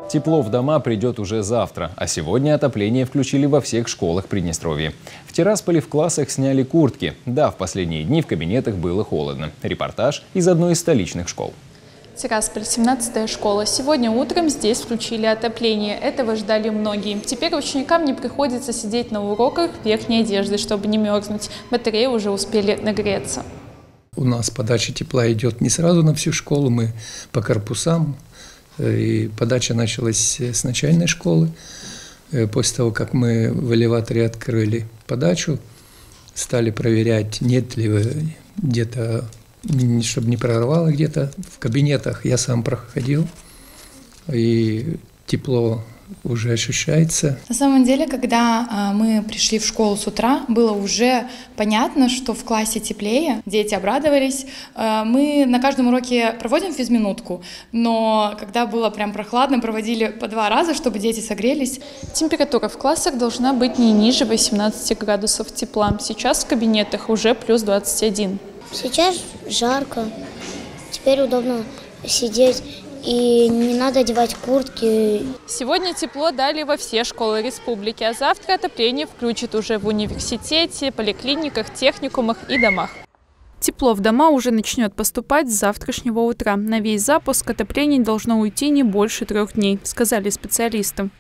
Тепло в дома придет уже завтра, а сегодня отопление включили во всех школах Приднестровья. В Тирасполе в классах сняли куртки. Да, в последние дни в кабинетах было холодно. Репортаж из одной из столичных школ. Тирасполь, 17-я школа. Сегодня утром здесь включили отопление. Этого ждали многие. Теперь ученикам не приходится сидеть на уроках в верхней одежде, чтобы не мерзнуть. Батареи уже успели нагреться. У нас подача тепла идет не сразу на всю школу, мы по корпусам. И подача началась с начальной школы. После того, как мы в элеваторе открыли подачу, стали проверять, нет ли где-то, чтобы не прорвало где-то в кабинетах. Я сам проходил, и тепло уже ощущается. На самом деле, когда мы пришли в школу с утра, было уже понятно, что в классе теплее, дети обрадовались. Мы на каждом уроке проводим физминутку, но когда было прям прохладно, проводили по 2 раза, чтобы дети согрелись. Температура в классах должна быть не ниже 18 градусов тепла. Сейчас в кабинетах уже плюс 21. Сейчас жарко, теперь удобно сидеть. И не надо одевать куртки. Сегодня тепло дали во все школы республики, а завтра отопление включат уже в университете, поликлиниках, техникумах и домах. Тепло в дома уже начнет поступать с завтрашнего утра. На весь запуск отопление должно уйти не больше 3 дней, сказали специалисты.